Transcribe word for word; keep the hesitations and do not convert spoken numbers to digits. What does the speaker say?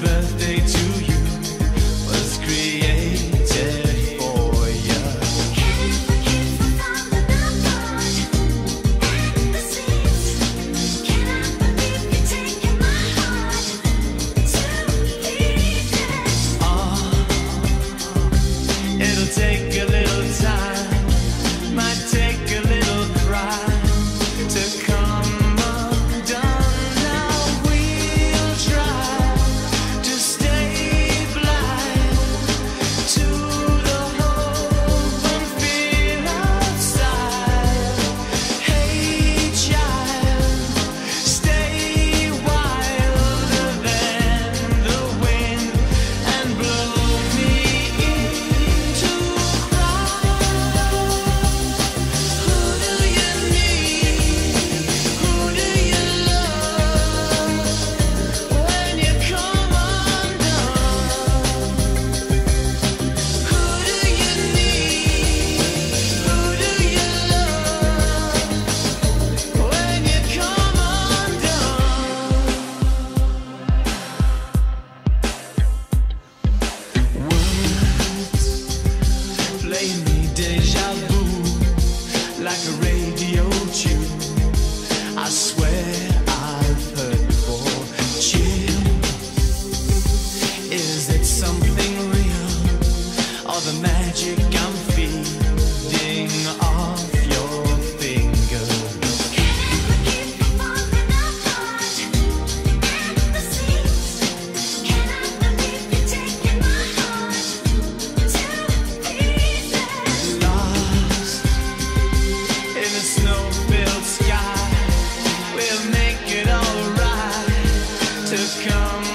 birthday to you was created for you. It'll take a little time, might take a little cry to come undone. Now we'll try to stay blind to the hope and fear outside. Hey child, stay wilder than the wind and blow me into cry. Who do you need? Who do you love when you come undone? Who do you need? Who do you love when you come undone? Words play me deja vu like a radio tune. I swear I've heard before. Chill, is it something real or the magic I'm feeding off your fingers? Lost in a snow-filled sky, we'll make it alright to come